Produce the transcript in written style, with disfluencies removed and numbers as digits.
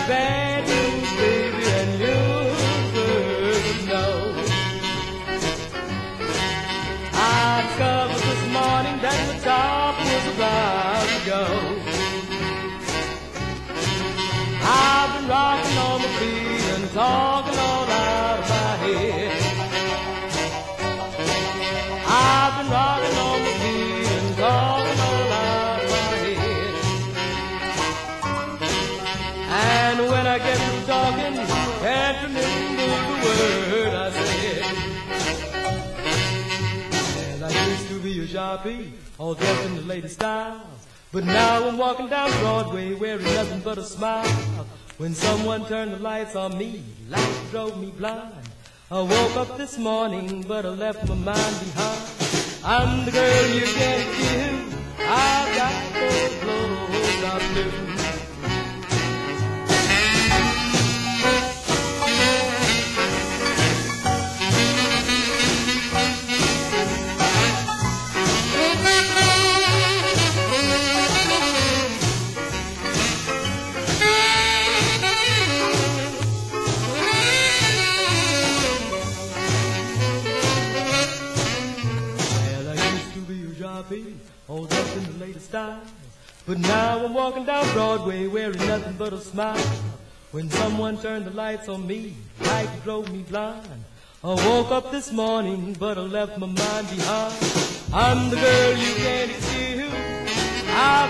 bad news, baby, and you should know. I discovered this morning that the top was about to go. I've been rocking on my feet and talking all out of my head. I've been rocking on my feet and talking all out of my head. And when I get through talking, can't remember the word I said. Well, I used to be a sharpie, all dressed in the latest style. But now I'm walking down Broadway wearing nothing but a smile. When someone turned the lights on me, light drove me blind. I woke up this morning, but I left my mind behind. I'm the girl you can't do. I've got those Blowtop Blues. All dressed in the latest style. But now I'm walking down Broadway wearing nothing but a smile. When someone turned the lights on me, light drove me blind. I woke up this morning, but I left my mind behind. I'm the girl you can't excuse.